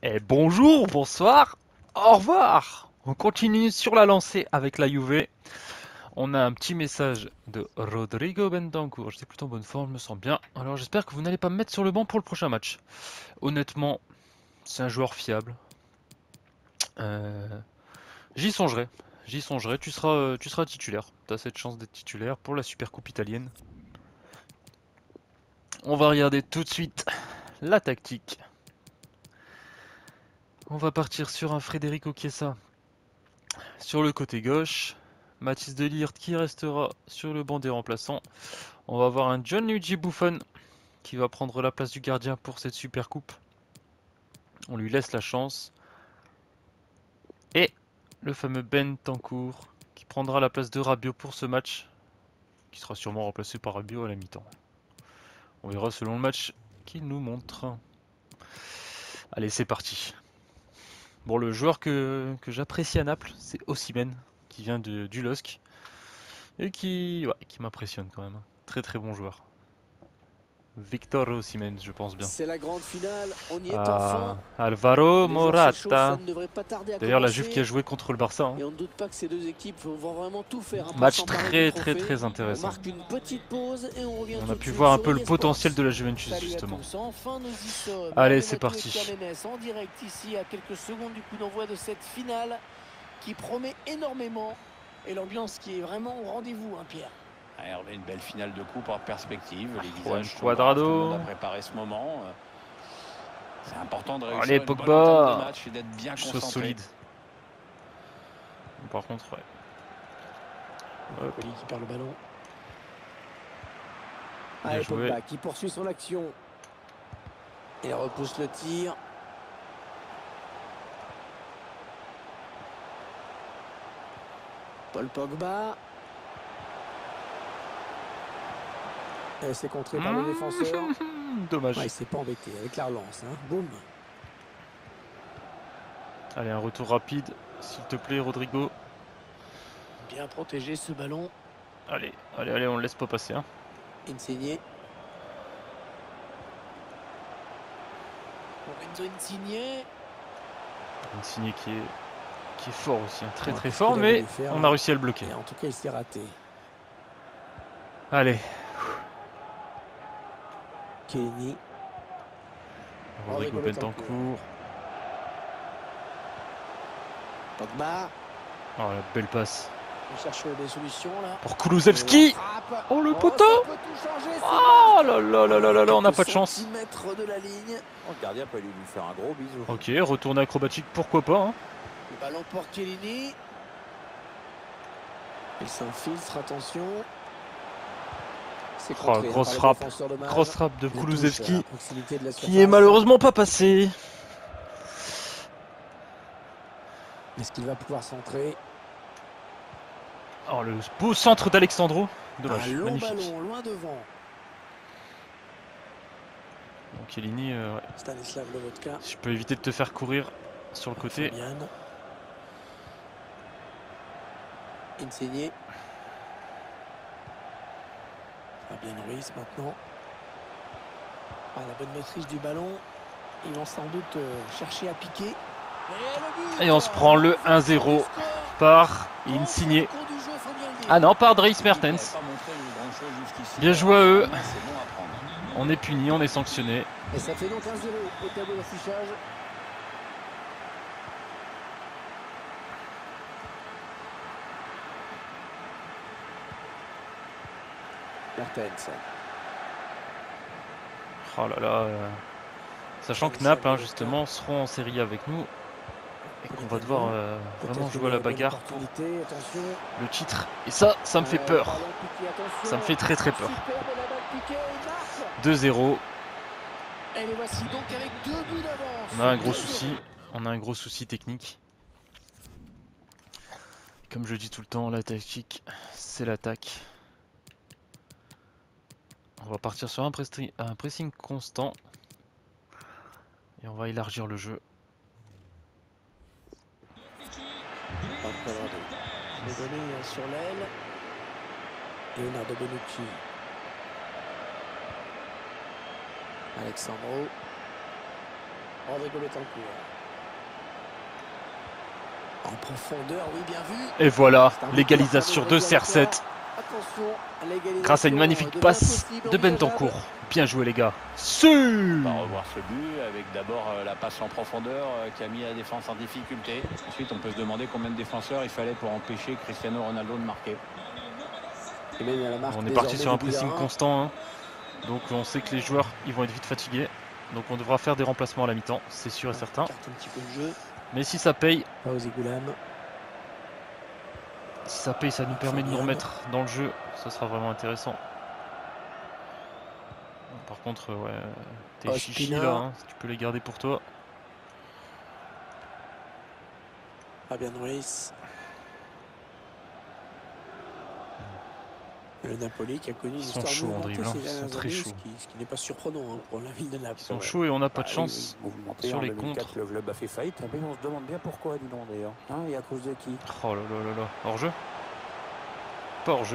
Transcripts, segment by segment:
Et bonjour, bonsoir, au revoir. On continue sur la lancée avec la Juve. On a un petit message de Rodrigo Bentancur. J'étais plutôt en bonne forme, je me sens bien. Alors j'espère que vous n'allez pas me mettre sur le banc pour le prochain match. Honnêtement, c'est un joueur fiable. Euh, J'y songerai. J'y songerai. Tu seras titulaire. Tu as cette chance d'être titulaire pour la Super Coupe italienne. On va regarder tout de suite la tactique. On va partir sur un Federico Chiesa sur le côté gauche. Mathis de Ligt qui restera sur le banc des remplaçants. On va avoir un Gianluigi Buffon qui va prendre la place du gardien pour cette super coupe. On lui laisse la chance. Et le fameux Bentancur qui prendra la place de Rabiot pour ce match, qui sera sûrement remplacé par Rabiot à la mi-temps. On verra selon le match qu'il nous montre. Allez, c'est parti. Bon, le joueur que j'apprécie à Naples, c'est Osimhen, qui vient du LOSC, et qui m'impressionne quand même. Très très bon joueur. Victor Osimhen, je pense bien. C'est la grande finale, on y est enfin. Alvaro Les joueurs s'échauffent, ça Morata. ne devrait pas tarder à D'ailleurs, la commencer. Juve qui a joué contre le Barça. Hein. Et on ne doute pas que ces deux équipes vont vraiment tout faire pour Match s'emparer du très trophée. intéressant. On marque une petite pause et on revient On tout a de pu suite voir un sur peu le eSports. potentiel de la Juventus Salut justement. à tous, enfin nous y sommes. Allez, Avec c'est Mathieu parti. Kamenes en direct ici à quelques secondes du coup d'envoi de cette finale qui promet énormément et l'ambiance qui est vraiment au rendez-vous, hein, Pierre. Ouais, on a une belle finale de coupe en perspective. Les Juan visages sont braves, tout le Cuadrado. monde a préparé ce moment. C'est important de réussir Allez, une bonne entame de Pogba. match et d'être bien Je sois concentré. solide. Par contre, ouais. Hop. Poli qui perd le ballon. Bien Allez, joué. Pogba qui poursuit son action. Et repousse le tir. Paul Pogba. Et c'est contré par le défenseur. Dommage. Ouais, il s'est pas embêté avec la relance. Hein. Boum. Allez, un retour rapide, s'il te plaît, Rodrigo. Bien protégé ce ballon. Allez, on le laisse pas passer. Hein. Insigné. Lorenzo Insigné. Insigne qui est fort aussi, hein. Très Ouais, très qu'est-ce fort, qu'il a mais voulu faire, on là a réussi à le bloquer. Et en tout cas, il s'est raté. Allez, Kenny. Rodrigo Bentancur. Pogba. Oh, la belle passe. On cherche des solutions là. Pour Kulusevski. Oh, le poteau. Ça peut tout changer, c'est Oh là là là là là là, on n'a pas de quelques chance. centimètres de la ligne. Le gardien peut lui faire un gros bisou. Ok, retourner acrobatique, pourquoi pas. Hein. Le ballon pour Chiellini. Il s'infiltre, attention. C'est Oh, contré, grosse par le frappe. défenseur de Mage. Grosse frappe de La touche à Kulusevski proximité de la qui est surface. malheureusement pas passé. Est-ce qu'il va pouvoir centrer? Oh, le beau centre d'Alexandro. Dommage, Un long magnifique. ballon, loin devant. Donc Chiellini, ouais. Stanislav Lobotka. Si je peux éviter de te faire courir sur le côté. Fabian. Insigné. Fabien Ruiz maintenant. Ah, la bonne maîtrise du ballon. Ils vont sans doute chercher à piquer. Et on se prend le 1-0 par Insigné. Ah non, par Dries Mertens. Bien joué à eux. On est puni, on est sanctionné. Et ça fait donc 1-0 au tableau d'affichage. Mertens. Oh là là. Sachant que Naples, hein, justement, seront en série avec nous. Et qu'on va devoir vraiment jouer à la bagarre pour le titre. Et ça me fait peur. Ça me fait très très peur. 2-0. Et les voici donc avec 2 buts d'avance. On a un gros souci. On a un gros souci technique. Comme je dis tout le temps, la tactique, c'est l'attaque. On va partir sur un pressing constant. Et on va élargir le jeu. Les données sur l'aile. Leonardo Bonucci. Rodrigo Betancourt. En profondeur, oui, bien vu. Et voilà, C'est un l'égalisation de CR7. Attention, l'égalisation Grâce à une magnifique devient passe possible, de envisageable. Bentancur. Bien joué les gars. On va revoir ce but avec d'abord la passe en profondeur qui a mis la défense en difficulté. Ensuite, on peut se demander combien de défenseurs il fallait pour empêcher Cristiano Ronaldo de marquer. Et même à la marque On est parti désormais sur un de but à pressing 1. constant. Hein. Donc on sait que les joueurs ils vont être vite fatigués. Donc on devra faire des remplacements à la mi-temps, c'est sûr et certain. Carte un petit peu de jeu. Mais si ça paye, Fawzi Goulam. ça nous permet de nous remettre dans le jeu. Ça sera vraiment intéressant. Par contre, ouais, tes chichis là, hein, tu peux les garder pour toi. Fabian Ruiz. Le Napoli qui a connu une histoire chauds en dribble, hein. ces Ils sont dernières très années, chauds. ce qui n'est pas surprenant pour la ville de Naples. Ils sont chauds et on n'a pas de Bah, chance sur les contres. Le club a fait faillite, mais on se demande bien pourquoi, dis donc d'ailleurs. Hein, et à cause de qui? Oh là là là là, hors jeu? Pas hors jeu.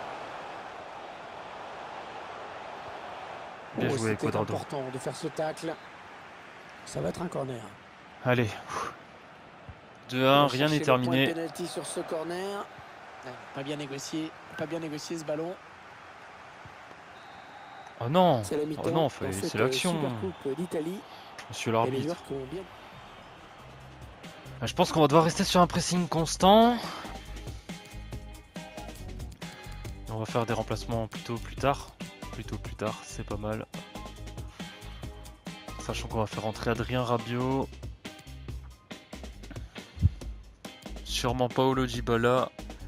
Bien joué, C'était Cuadrado. important de faire ce tacle. Ça va être un corner. Allez. 2-1, rien n'est terminé. Penalty sur ce corner. Pas bien négocié ce ballon. Oh non, C'est la mi-temps. oh non, c'est l'action. Supercoupe d'Italie. Monsieur l'arbitre. Je pense qu'on va devoir rester sur un pressing constant. On va faire des remplacements plutôt plus tard. Plutôt plus tard, c'est pas mal. Sachant qu'on va faire entrer Adrien Rabiot. Sûrement Paolo Dybala.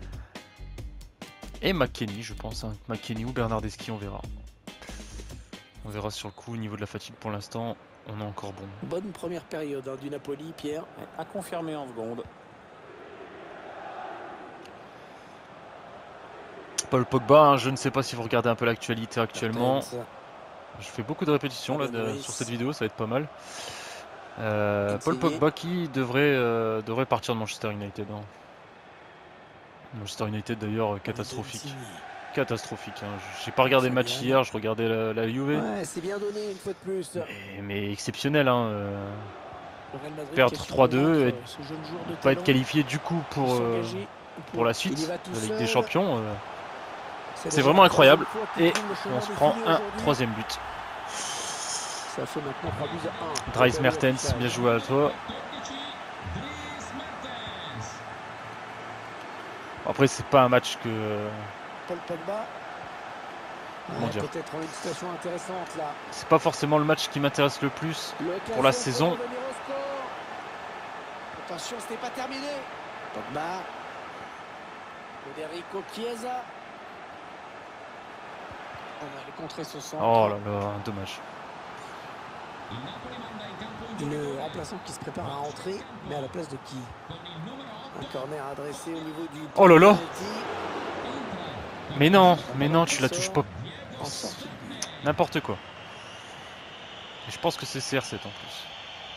Et McKennie, je pense. Hein. McKennie ou Bernardeschi, on verra. On verra sur le coup au niveau de la fatigue pour l'instant. On est encore bon. Bonne première période du Napoli, Pierre. À confirmer en seconde. Paul Pogba, hein, je ne sais pas si vous regardez un peu l'actualité actuellement. Je fais beaucoup de répétitions là, sur cette vidéo, ça va être pas mal. Paul Pogba qui devrait partir de Manchester United. Hein. Manchester United d'ailleurs catastrophique. Catastrophique. Hein. J'ai pas regardé le match hier, je regardais la Juve. Ouais, c'est bien donné une fois de plus. Mais exceptionnel. Hein. Perdre 3-2 et pas être qualifié du coup pour la suite de la Ligue des Champions. C'est vraiment incroyable. Et on se prend un troisième but. Ça fait maintenant 3 buts à 1. Dries Mertens, bien joué à toi. Après, c'est pas un match que. Paul Pogba. Comment dire ? Peut-être une situation intéressante là. C'est pas forcément le match qui m'intéresse le plus pour la saison. Attention, ce n'est pas terminé. Pogba. Federico Chiesa. On va aller contrer ce centre. Oh là là, dommage. Le remplaçant qui se prépare à entrer, mais à la place de qui? Un corner adressé au niveau du... Oh là là. Mais non, tu la touches pas. N'importe quoi. Et je pense que c'est CR7 en plus.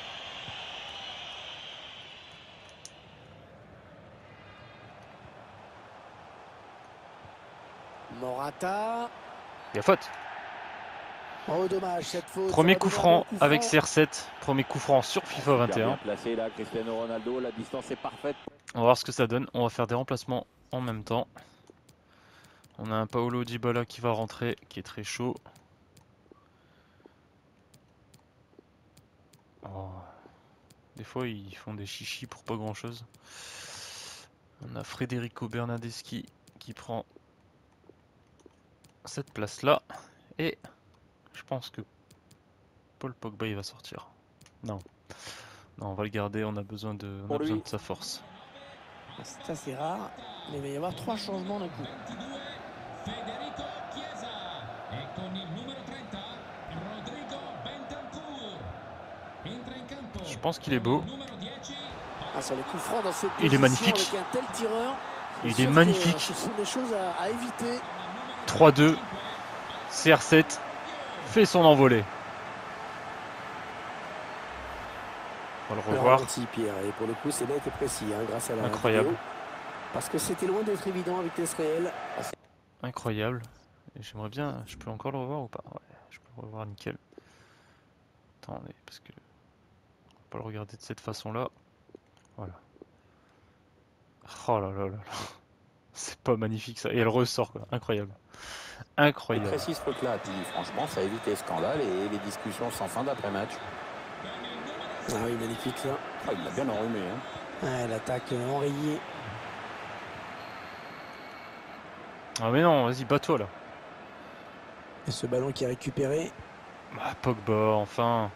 Morata. Il y a faute. Oh dommage cette faute. Premier coup franc avec CR7. Premier coup franc sur FIFA 21. Placé là, Cristiano Ronaldo, la distance est parfaite. On va voir ce que ça donne. On va faire des remplacements en même temps. On a un Paolo Dybala qui va rentrer, qui est très chaud. Oh. Des fois ils font des chichis pour pas grand chose. On a Federico Bernardeschi qui prend cette place là. Et je pense que Paul Pogba il va sortir. Non, on va le garder, on a besoin de sa force. C'est assez rare, mais il va y avoir 3 changements d'un coup. Federico Chiesa e con il numero 30 Rodrigo Bentancur. Entra in campo. Je pense qu'il est beau. Ah, sur les coups francs dans cette Il est magnifique. avec un tel tireur, il est magnifique. Ce sont des choses à éviter. 3-2. CR7 fait son envolée. On va le revoir. Pierre, et pour le coup, c'est net et précis, hein, grâce à la Incroyable. vidéo, parce que c'était loin d'être évident avec vitesse réelle. Incroyable. J'aimerais bien. Je peux encore le revoir ou pas? Ouais, je peux le revoir nickel. Attendez, parce que. pas le regarder de cette façon-là. Voilà. Oh là là là là. C'est pas magnifique ça. Et elle ressort, quoi. Incroyable. Il Incroyable. précise ce truc-là, puis franchement, ça évite les scandales et les discussions sans fin d'après-match. Ah oui, magnifique ça. Ah, il l'a bien enrhumé. Hein. Ouais, l'attaque enrayée. Ah mais non, vas-y, bats-toi là. Et ce ballon qui est récupéré. Ah, Pogba, enfin.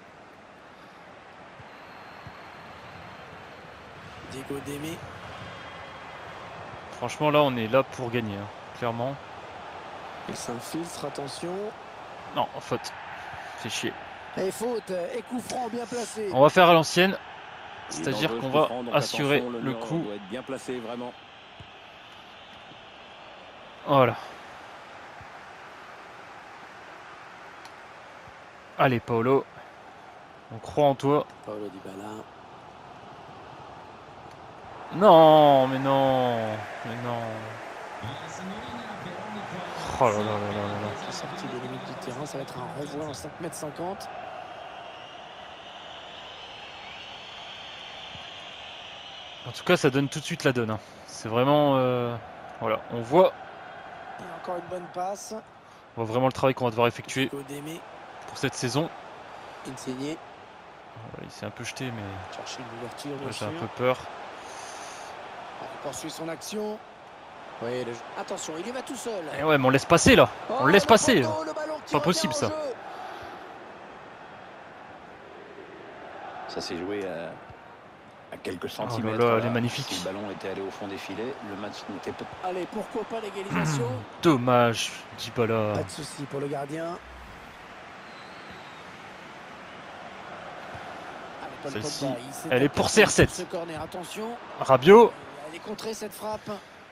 Diego Démé. Franchement, là, on est là pour gagner, hein, clairement. Il s'infiltre, attention. Non, faute. C'est chier. Et faute, et coup franc bien placé. On va faire à l'ancienne. Il est C'est-à-dire dangereux, qu'on ce va coup franc, donc assurer attention, le mur coup. doit être bien placé, vraiment. Voilà. Allez, Paolo. On croit en toi. Paulo Dybala. Non, mais non. Mais non. La signorina Veronica Oh là là là là là là. C'est sorti des limites du terrain, ça va être un renvoi en 5,50 m. En tout cas, ça donne tout de suite la donne, hein. C'est vraiment... Voilà, on voit Et encore une bonne passe. vraiment le travail qu'on va devoir effectuer Diego Démé. pour cette saison. Insigne. Voilà, il s'est un peu jeté, mais Chercher une ouverture, bien ouais, j'ai sûr. un peu peur. Il poursuit son action. Oui, attention, il y va tout seul. Et ouais, mais on laisse passer là. On le laisse passer. Le ballon qui Pas revient possible, en ça. jeu. Ça s'est joué à quelques là centimètres. là, Là. elle est magnifique. Si le ballon était allé au fond des filets, le match n'était pas... Allez, pourquoi pas l'égalisation. Dommage, Dybala. Pas de souci pour le gardien. Allez, Paul Celle-ci, Pogba, il s'est elle est pour attaqué CR7. sur ce corner, attention. Rabiot. Elle est contrée cette frappe.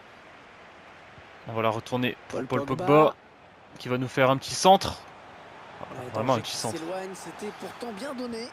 On va la retourner pour Paul Paul Pogba. Pogba, qui va nous faire un petit centre. Allez, Vraiment un danger petit qui centre. s'éloigne, c'était pourtant bien donné.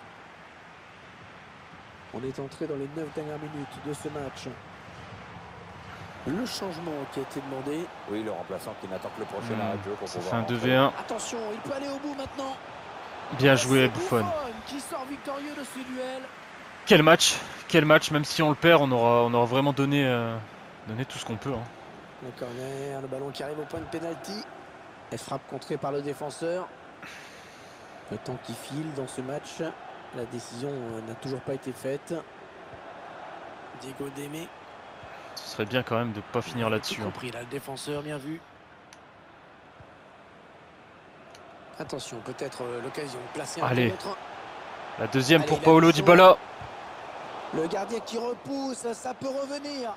On est entré dans les 9 dernières minutes de ce match. Le changement qui a été demandé. Oui, le remplaçant qui n'attend que le prochain arrêt de jeu pour Ça pouvoir fait un rentrer. 2v1. Attention, il peut aller au bout maintenant. Bien Et joué, c'est Buffon. qui sort victorieux de ce duel. Quel match, même si on le perd, on aura vraiment donné tout ce qu'on peut, hein. Le corner, le ballon qui arrive au point de pénalty. Elle frappe contrée par le défenseur. Le temps qui file dans ce match. La décision n'a toujours pas été faite. Diego Démé. Ce serait bien quand même de pas finir là-dessus, Tout hein. compris là, le défenseur, bien vu. Attention, peut-être l'occasion de placer un Allez. contre. La deuxième Allez, pour il a Paolo mis chaud. Dybala. Le gardien qui repousse, ça peut revenir.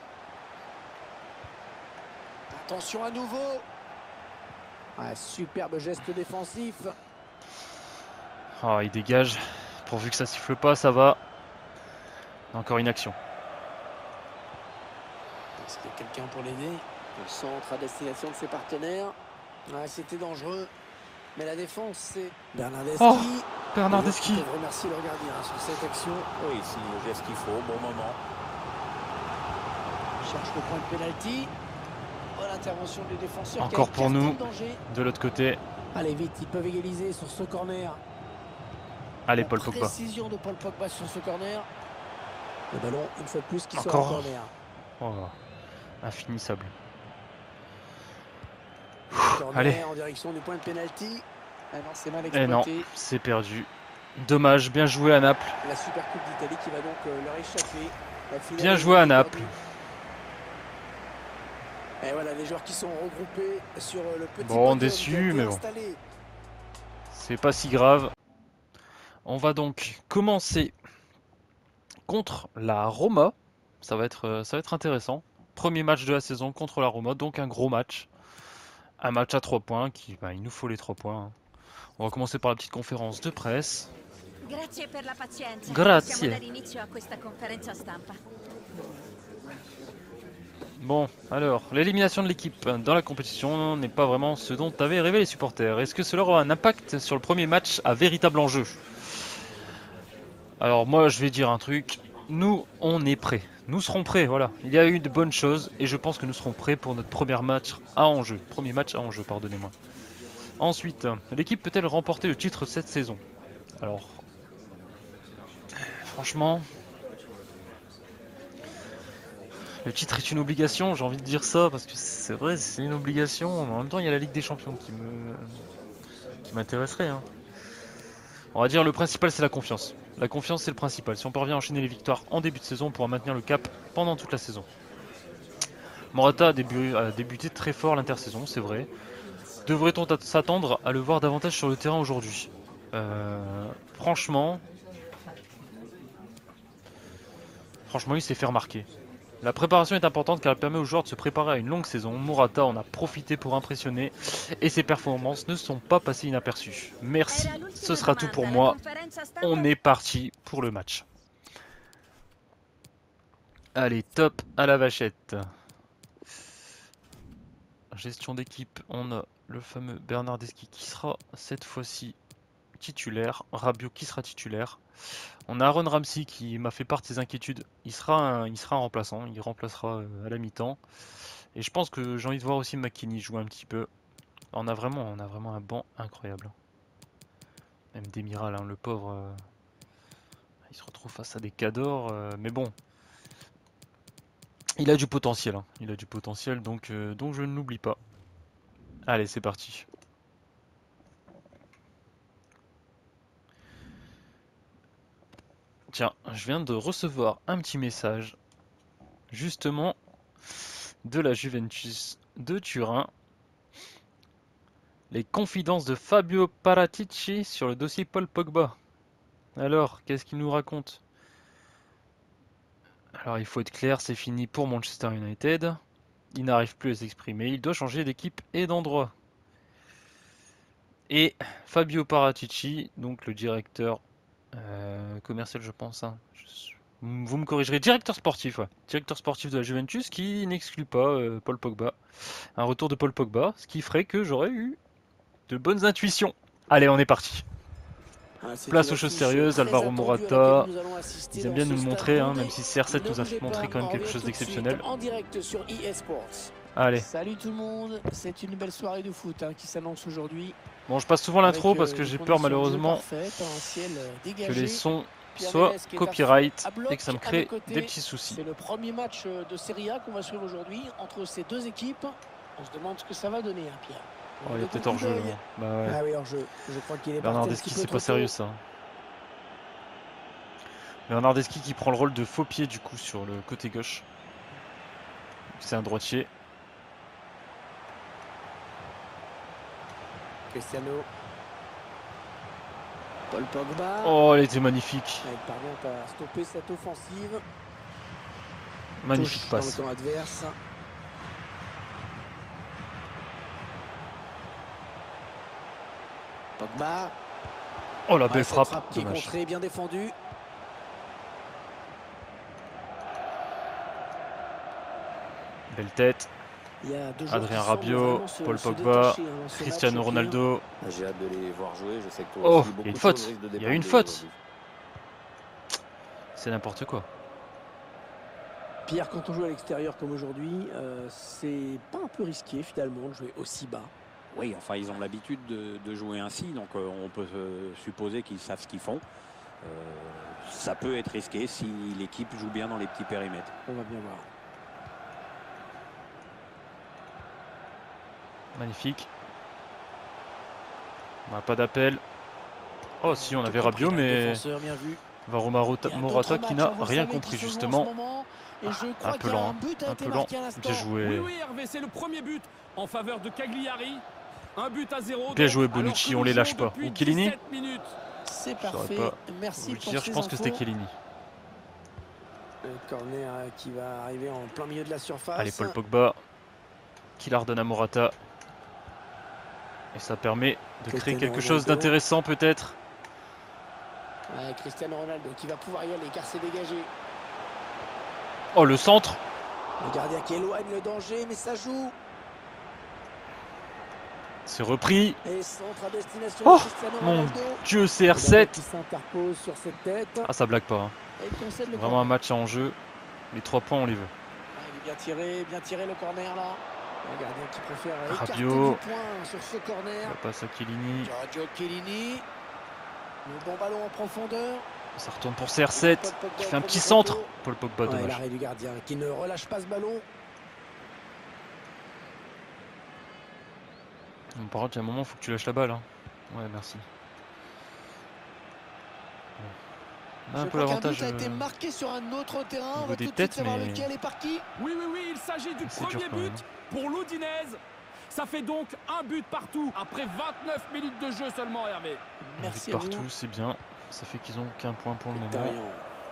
Attention à nouveau. Un superbe geste défensif. Ah, il dégage. Pourvu que ça siffle pas, ça va. Encore une action. Est-ce qu'il y a quelqu'un pour l'aider? Le centre à destination de ses partenaires. Ouais, c'était dangereux. Mais la défense, c'est Bernardeschi. Oh, Bernardeschi. On peut remercier le gardien sur cette action. Oui, il signe le geste qu'il faut au bon moment. Il cherche le point de pénalty. Oh, l'intervention du défenseur. Encore qui a pour écarté nous. le danger. De l'autre côté. Allez, vite, ils peuvent égaliser sur ce corner. Allez, La Paul Pogba. précision de Paul Pogba sur ce corner. Le ballon, une fois de plus, qui sort Encore. en corner. Oh, infinissable. Corner Allez. en direction du point de pénalty. Ah non, c'est mal Eh non, exploité. c'est perdu. Dommage, bien joué à Naples. La Super Coupe d'Italie qui va donc leur échapper. La finale Bien est joué à perdue. Naples. Et voilà les joueurs qui sont regroupés sur le petit Bon, podium déçu, qui a été mais bon. installé. C'est pas si grave. On va donc commencer contre la Roma. Ça va être intéressant. Premier match de la saison contre la Roma, donc un gros match. Un match à 3 points, il nous faut les 3 points, hein. On va commencer par la petite conférence de presse. Grazie per la pazienza. Grazie. Possiamo dare inizio a questa conferenza stampa. Bon, alors, l'élimination de l'équipe dans la compétition n'est pas vraiment ce dont avaient rêvé les supporters. Est-ce que cela aura un impact sur le premier match à véritable enjeu? Alors moi, je vais dire un truc. Nous, on est prêts. Nous serons prêts, voilà. Il y a eu de bonnes choses et je pense que nous serons prêts pour notre premier match à enjeu. Premier match à enjeu, pardonnez-moi. Ensuite, l'équipe peut-elle remporter le titre cette saison? Alors, Franchement, le titre est une obligation, j'ai envie de dire ça, parce que c'est vrai, c'est une obligation, mais en même temps, il y a la Ligue des Champions qui m'intéresserait, hein. On va dire le principal, c'est la confiance. La confiance, c'est le principal. Si on parvient à enchaîner les victoires en début de saison, on pourra maintenir le cap pendant toute la saison. Morata a débuté très fort l'intersaison, c'est vrai. Devrait-on s'attendre à le voir davantage sur le terrain aujourd'hui? Franchement, il s'est fait remarquer. La préparation est importante car elle permet aux joueurs de se préparer à une longue saison. Morata en a profité pour impressionner et ses performances ne sont pas passées inaperçues. Merci, ce sera tout pour moi. On est parti pour le match. Allez, top à la vachette. Gestion d'équipe, on a le fameux Bernardeschi qui sera cette fois-ci titulaire. Rabiot qui sera titulaire. On a Aaron Ramsey qui m'a fait part de ses inquiétudes. Il sera un remplaçant, il remplacera à la mi-temps. Et je pense que j'ai envie de voir aussi McKennie jouer un petit peu. On a vraiment un banc incroyable. Même Demiral, hein, le pauvre, il se retrouve face à des cadors. Mais bon, il a du potentiel. Hein. Il a du potentiel, donc je ne l'oublie pas. Allez, c'est parti. Tiens, je viens de recevoir un petit message, justement, de la Juventus de Turin. Les confidences de Fabio Paratici sur le dossier Paul Pogba. Alors, qu'est-ce qu'il nous raconte? Alors, il faut être clair, c'est fini pour Manchester United. Il n'arrive plus à s'exprimer, il doit changer d'équipe et d'endroit. Et Fabio Paratici, donc le directeur commercial, je pense. Hein. Vous me corrigerez, directeur sportif, ouais. Directeur sportif de la Juventus qui n'exclut pas Paul Pogba. Un retour de Paul Pogba, ce qui ferait que j'aurais eu de bonnes intuitions. Allez, on est parti. Place aux choses sérieuses, Alvaro Morata. Ils aiment bien nous le montrer, hein, même si CR7 nous a montré quand même quelque chose d'exceptionnel. Allez. Salut tout le monde, c'est une belle soirée de foot qui s'annonce aujourd'hui. Bon, je passe souvent l'intro parce que j'ai peur malheureusement que les sons soient copyright et que ça me crée des petits soucis. C'est le premier match de Serie A qu'on va suivre aujourd'hui entre ces deux équipes. On se demande ce que ça va donner, hein, Pierre. Oh, il est peut-être hors jeu. Bah ouais. Ah oui, hors jeu. Je crois qu'il est Bernardeschi, c'est pas sérieux ça. Bernardeschi qui prend le rôle de faux pied du coup sur le côté gauche. C'est un droitier. Cristiano. Paul Pogba. Oh, elle était magnifique. Elle parvient à stopper cette offensive. Magnifique passe. Dans le camp adverse. Pogba. Oh la belle frappe. Qui est contrée, bien défendue. Belle tête. Adrien Rabiot, Paul Pogba, Cristiano Ronaldo. J'ai hâte de les voir jouer. Je sais que toi oh, aussi, il y a une faute. Il y a une faute. C'est n'importe quoi. Pierre, quand on joue à l'extérieur comme aujourd'hui, c'est pas un peu risqué finalement de jouer aussi bas? Oui, enfin ils ont l'habitude de jouer ainsi, donc on peut supposer qu'ils savent ce qu'ils font. Ça peut être risqué si l'équipe joue bien dans les petits périmètres. On va bien voir. Magnifique. On n'a pas d'appel. Oh si, on avait Rabiot, mais Alvaro Morata qui n'a rien compris justement. Un peu lent, un peu lent. Bien joué. Oui, Hervé, c'est le premier but en faveur de Cagliari. Un but à 0. Bien joué Bonucci, on les lâche pas. Ou Chiellini? C'est parfait. Merci pour je pense que c'était Chiellini. Le corner qui va arriver en plein milieu de la surface. Allez, Paul Pogba qui la redonne à Morata. Et ça permet de créer quelque chose d'intéressant peut-être. Cristiano Ronaldo qui va pouvoir y aller car c'est dégagé. Oh le centre. Le gardien qui éloigne le danger mais ça joue. C'est repris. Et centre à destination oh de Cristiano Ronaldo. Mon Dieu, CR7. Qui s'interpose sur cette tête. Ah ça blague pas. Hein. Vraiment un match en jeu. Les 3 points on les veut. Il est bien tiré le corner là. Le gardien qui préfère écarter Rabiot. du point sur ce corner. La passe à Chiellini. Giorgio Chiellini. Le bon ballon en profondeur. Ça retourne pour CR7 qui fait un petit centre. Paul Pogba, dommage. L'arrêt du gardien qui ne relâche pas ce ballon. Bon, par contre, il y a un moment, il faut que tu lâches la balle. Hein. Ouais, merci. On a un peu l'avantage a été marqué sur un autre terrain. au On va des tout de suite têtes, savoir mais lequel est par qui. Oui, il s'agit du c'est dur premier quand même. but pour l'Udinese. Ça fait donc un but partout après 29 minutes de jeu seulement, Hervé. Un Merci but à vous. partout, c'est bien. Ça fait qu'ils ont qu'un point pour le moment. Tarion.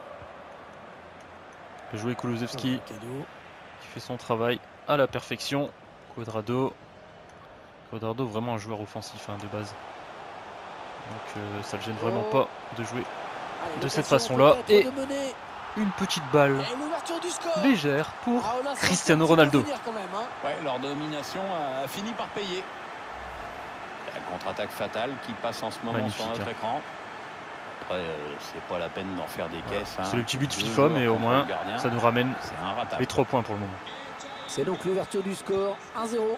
Bien joué Kulusevski Cadeau. qui fait son travail à la perfection. Cuadrado, vraiment un joueur offensif hein, de base. Donc ça ne le gêne vraiment pas de jouer Allez, de cette l'occasion façon-là. peut-être Et de mener. une petite balle Et l'ouverture du score. légère pour Ah, là, ça Cristiano va Ronaldo. finir quand même, hein. Ouais, leur domination a fini par payer. La contre-attaque fatale qui passe en ce moment Magnifique, sur notre hein. écran. Après, c'est pas la peine d'en faire des caisses. Hein. C'est le petit but de Deux FIFA, joueurs mais au contre moins le gardien, ça nous ramène c'est inratable. les 3 points pour le moment. C'est donc l'ouverture du score. 1-0.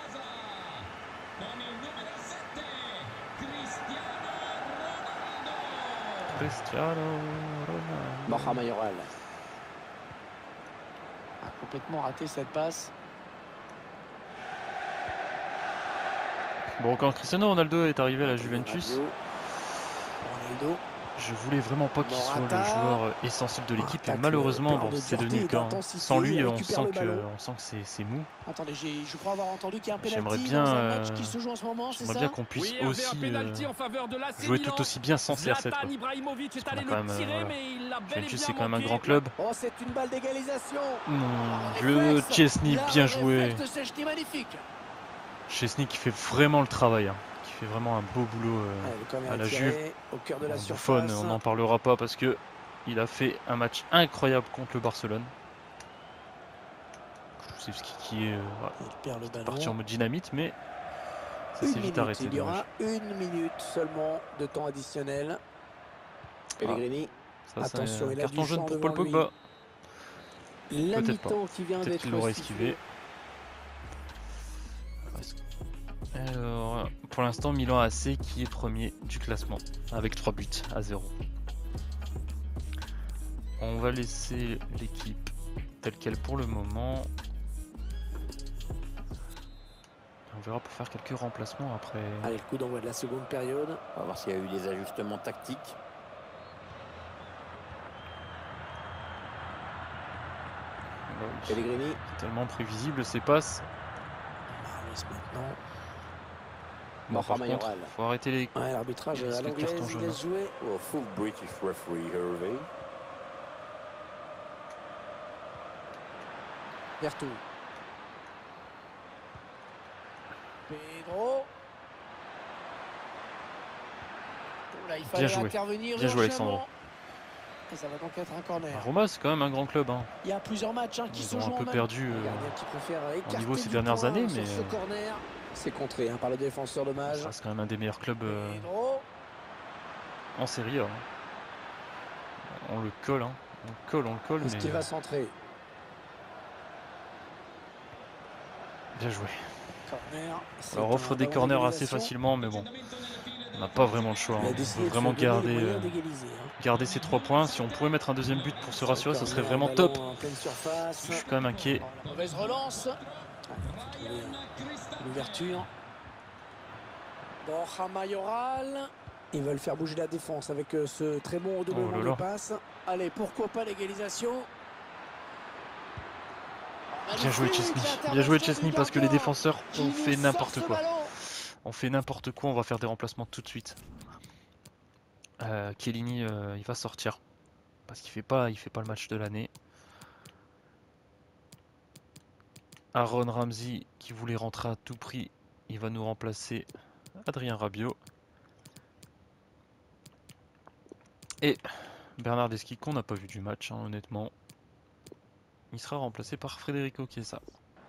Cristiano Ronaldo. Borja Mayoral a complètement raté cette passe. Bon, quand Cristiano Ronaldo est arrivé à la Juventus, Ronaldo. je voulais vraiment pas qu'il soit le Morata. joueur essentiel de l'équipe et Attaque malheureusement plein bon, de c'est dureté devenu le et cas. Hein. d'intensité, Sans lui, il on récupère sent le que ballon. c'est mou. Attendez, je crois avoir entendu qu'il y a un J'aimerais penalty bien, dans un match qui se joue en ce moment, c'est J'aimerais ça? bien qu'on puisse Oui, Hervé, aussi un penalty en faveur de l'AC jouer Milan. tout aussi bien sans CR7. Zlatan Quoi. Ibrahimovic est Parce qu'on allé a quand le même, tirer, voilà. mais il l'a bel et Juventus bien c'est quand même un manqué. grand club. Oh, c'est une balle d'égalisation. Mon Dieu, Chesney bien joué. C'est magnifique. Chesney qui fait vraiment le travail, hein. Qui fait vraiment un beau boulot Allez, le corner à la tiré Juve. au cœur de la Buffon, surface. on n'en parlera pas parce que il a fait un match incroyable contre le Barcelone. Kulusevski qui est Il perd le ballon. parti en mode dynamite, mais ça Une s'est vite minute, arrêté. il y aura dommage. 1 minute seulement de temps additionnel. Pellegrini, Ça, c'est attention, un il a carton du jaune champ pour Paul devant lui. Pogba. La Peut-être pas. mi-temps qui vient Peut-être d'être qu'il l'aurait sifflée. esquivé. Alors, pour l'instant, Milan AC qui est premier du classement avec 3 buts à 0. On va laisser l'équipe telle qu'elle pour le moment. On verra pour faire quelques remplacements après. Allez, le coup d'envoi de la seconde période. On va voir s'il y a eu des ajustements tactiques. Pellegrini. Tellement prévisible ces passes. Marlos maintenant. Bon, Borja par contre, Mayoral. faut arrêter les. Ouais, l'arbitrage Risque à de l'anglaise, carton il jaune, laisse jouer. Oh, full British referee Hervé. Bertou. Pedro. Oh là, il fallait joué. intervenir Bien joué, urgemment. Alexandro. Et ça va donc être un corner. Roma, c'est quand même un grand club. Hein. Il y a plusieurs matchs qui Ils se ont jouent un en peu main. perdu Le gardien qui préfère écarter niveau ces du dernières point années, sur mais ce corner. C'est contré par le défenseur, dommage. ça reste quand même un des meilleurs clubs Pedro. en Serie A. Hein. On le colle, hein. On le colle, Est-ce mais qu'il va centrer? bien joué. Corner. C'est Alors on offre un des ballon corners assez d'égalisation. facilement, mais bon, on n'a pas vraiment le choix. Il a Hein. On décidé peut de vraiment se donner les garder, moyens d'égaliser, hein. garder ces 3 points. Si on pouvait mettre un deuxième but pour se rassurer, ça serait Corner, vraiment ballon top. en pleine surface. Je suis quand même inquiet. Oh, la mauvaise relance. Allez, il faut trouver l'ouverture. Borja Mayoral. Ils veulent faire bouger la défense avec ce très bon doublement Oh là de là. passe. Allez, pourquoi pas l'égalisation? Bien joué Chesney. Bien joué Chesney parce que les défenseurs ont fait n'importe quoi. On fait n'importe quoi, on va faire des remplacements tout de suite. Chiellini, il va sortir parce qu'il fait pas le match de l'année. Aaron Ramsey qui voulait rentrer à tout prix, il va nous remplacer Adrien Rabiot. Et Bernardeschi qu'on n'a pas vu du match, hein, honnêtement. Il sera remplacé par Federico Chiesa.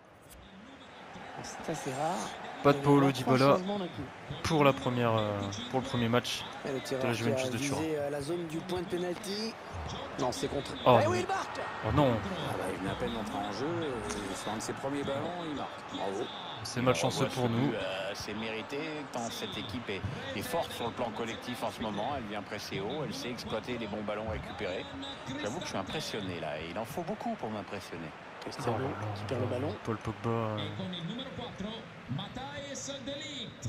C'est assez rare. Pas de Il y Paulo aura 3 Dybala changements d'un coup. pour le premier match. Et le tireur de la qui Juventus a de Turin. visé la zone du point de pénalty. Non, c'est contre. Oh, Eh non. oui, il marque. Oh non, Ah bah, Il vient à peine d'entrer en jeu. Et sur un de ses premiers ballons, il marque. Bravo. C'est malchanceux pour nous. C'est mérité tant cette équipe est forte sur le plan collectif en ce moment. Elle vient presser haut, elle sait exploiter les bons ballons récupérés. J'avoue que je suis impressionné là. Et il en faut beaucoup pour m'impressionner. Cristiano qui perd le ballon. Paul Pogba. E con il numero 4, Matthijs de Ligt.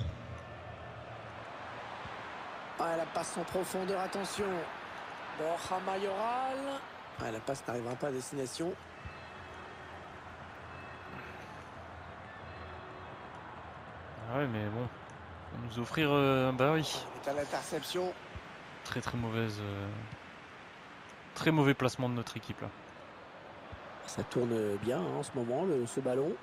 Ah, la passe en profondeur, attention. Borja Mayoral. Ah, la passe n'arrivera pas à destination. Ouais, mais bon. On va nous offrir. Bah oui. C'est à l'interception. Très mauvaise. Très mauvais placement de notre équipe là. Ça tourne bien hein, en ce moment, ce ballon.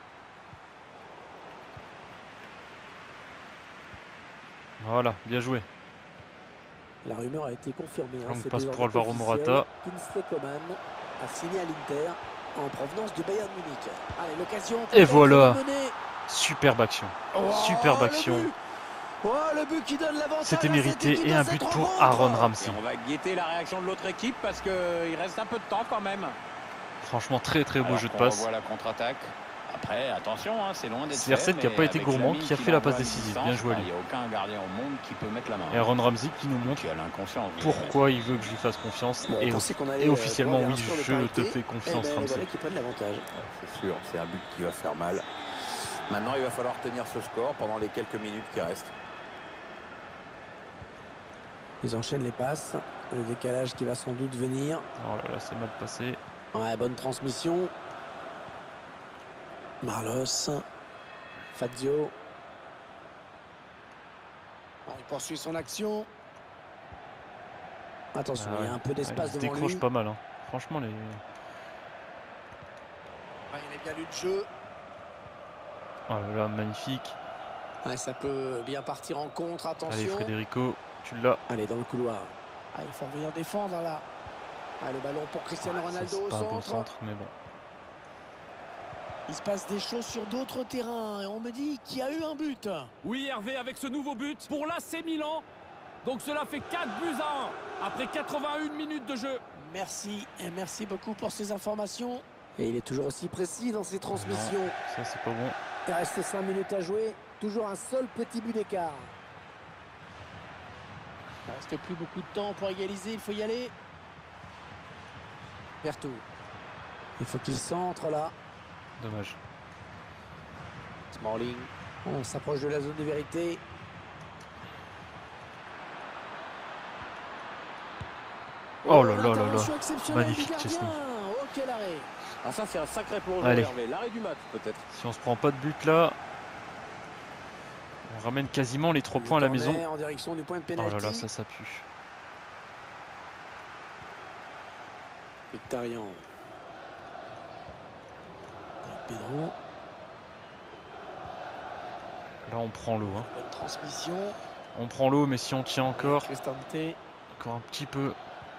Voilà, bien joué. La rumeur a été confirmée. On C'est passe désormais pour Alvaro officiel. Morata. Kingsley Coman a signé à l'Inter en provenance du Bayern Munich. Allez, l'occasion. Et voilà. Mener. Superbe action. Oh, Superbe action. Le but qui donne l'avantage. C'était mérité et un but pour rencontres. Aaron Ramsey. Et on va guetter la réaction de l'autre équipe parce qu'il reste un peu de temps quand même. Franchement, très beau Alors jeu de qu'on passe. revoit la contre-attaque. Après, attention, hein, c'est loin d'être C'est CR7 fait, qui n'a mais pas été avec gourmand, Lamine qui a fait la passe l'envoie à décisive. distance, Bien joué à lui. Il n'y a aucun gardien au monde qui peut mettre la main. Et Aaron Ramsey qui nous montre Qui a l'inconscience. pourquoi il veut que je lui fasse confiance. Bon, on Et, pensait qu'on allait, et officiellement, pouvoir oui, vers un score de je parité. te fais confiance, Eh ben, Ramsey. voilà qui prennent l'avantage. C'est sûr, c'est un but qui va faire mal. Maintenant, il va falloir tenir ce score pendant les quelques minutes qui restent. Ils enchaînent les passes. Le décalage qui va sans doute venir. Oh là là, c'est mal passé. Ouais, bonne transmission. Marlos. Fazio. Il poursuit son action. Attention, il y a un peu d'espace il se devant décroche lui. pas mal. Hein. Franchement, les... Ouais, il a bien lu le jeu. Oh là là, magnifique. Ouais, ça peut bien partir en contre. Attention. Allez, Federico, tu l'as. Allez, dans le couloir. Ah, il faut venir défendre là. Ah, le ballon pour Cristiano Ça, Ronaldo c'est au pas un bon centre. centre, mais bon. Il se passe des choses sur d'autres terrains et on me dit qu'il y a eu un but. Oui, Hervé, avec ce nouveau but pour l'AC Milan. Donc cela fait 4 buts à 1 après 81 minutes de jeu. Merci et merci beaucoup pour ces informations. Et il est toujours aussi précis dans ses transmissions. Non, ça, c'est pas bon. Il reste 5 minutes à jouer. Toujours un seul petit but d'écart. Il ne reste plus beaucoup de temps pour égaliser. Il faut y aller. Vertou. Il faut qu'il centre là. Dommage. Smalling. On s'approche de la zone de vérité. Oh là là là là. Intervention exceptionnelle Magnifique, du gardien. Chesney. Oh, quel arrêt. Ah, ça, c'est un sacré plongeon, Allez. Hervé. L'arrêt du match, peut-être. Si on se prend pas de but là, on ramène quasiment les 3 points à la maison. En direction du point de Oh pénalty. là là, ça pue. Victarian. Pedro. Là, on prend l'eau. Hein. Bonne transmission. On prend l'eau, mais si on tient encore Cristante. un petit peu,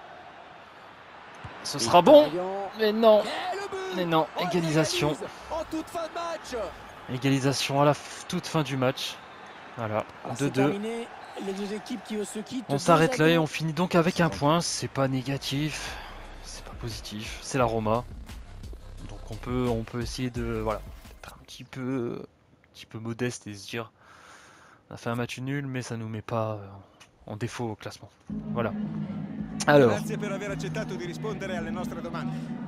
ce sera bon. Mais non, Et le but. mais non. On Égalisation. égalise en toute fin de match. Égalisation à la toute fin du match. Voilà, Alors, c'est 2-2. terminé. Les deux équipes qui se quittent. On s'arrête là et on finit donc avec un point. C'est pas négatif, c'est pas positif, c'est la Roma. Donc on peut essayer de voilà, être un petit peu modeste et se dire on a fait un match nul, mais ça nous met pas en défaut au classement. Voilà. Alors, Grazie per aver accettato di rispondere alle nostre domande.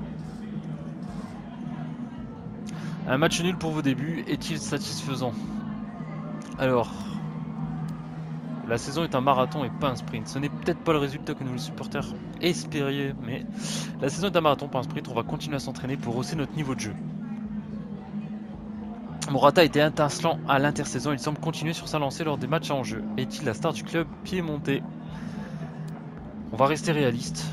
un match nul pour vos débuts est-il satisfaisant? Alors, la saison est un marathon et pas un sprint. Ce n'est peut-être pas le résultat que nous les supporters espérions, mais la saison est un marathon, pas un sprint. On va continuer à s'entraîner pour hausser notre niveau de jeu. Morata était étincelant à l'intersaison. Il semble continuer sur sa lancée lors des matchs en jeu. Est-il la star du club piémontais? On va rester réaliste.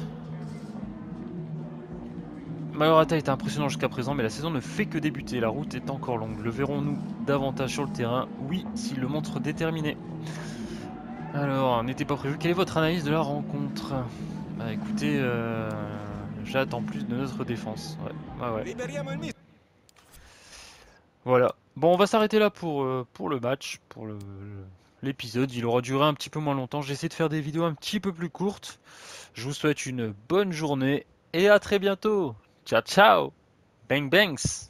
Morata était impressionnant jusqu'à présent, mais la saison ne fait que débuter. La route est encore longue. Le verrons-nous davantage sur le terrain? Oui, s'il le montre déterminé. Alors, n'était pas prévu. Quelle est votre analyse de la rencontre? Bah écoutez, j'attends plus de notre défense. Ouais. Liberiamo il mister. Voilà. Bon, on va s'arrêter là pour le match, pour l'épisode. Il aura duré un petit peu moins longtemps. J'ai essayé de faire des vidéos un petit peu plus courtes. Je vous souhaite une bonne journée et à très bientôt. Ciao, ciao! Bang bangs.